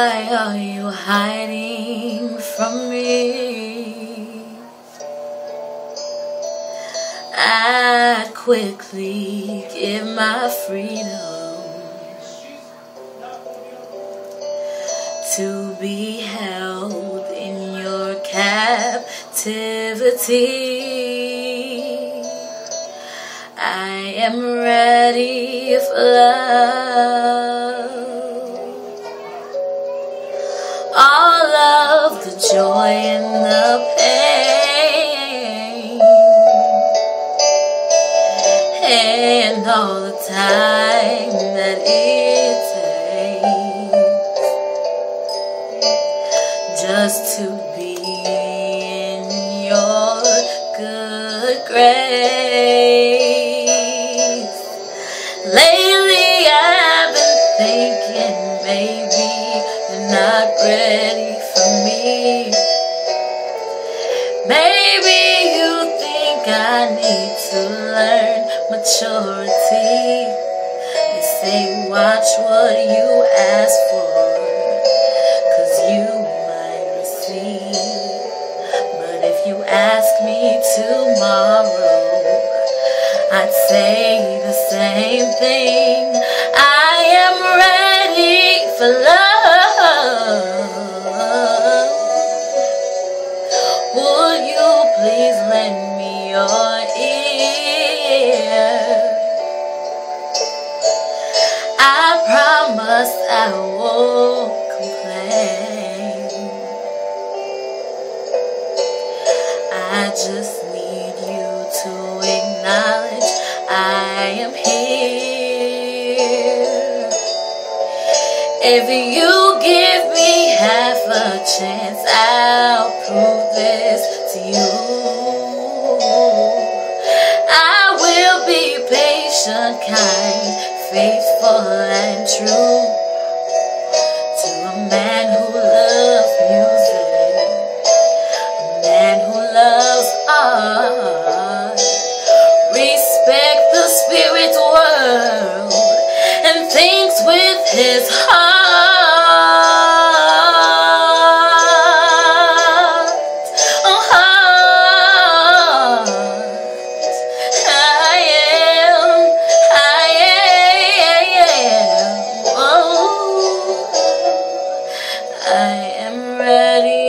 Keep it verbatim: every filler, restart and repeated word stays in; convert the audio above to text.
Why are you hiding from me? I'd quickly give my freedom to be held in your captivity. I am ready for love. All of the joy and the pain, and all the time that it takes just to be in your good grace. Lately I've been thinking maybe you're not ready for me. Maybe you think I need to learn maturity. They say watch what you ask for, 'cause you might receive. But if you ask me tomorrow, I'd say the same thing. I am ready for love. Would you please lend me your ear? I promise I won't complain. I just need you to acknowledge I am here. If you give me half a chance, I'll prove this to you. I will be patient, kind, faithful and true to a man who loves music, a man who loves art, respect the spirit world, and thinks with his heart. Oh, heart. I am, I am, oh, I am ready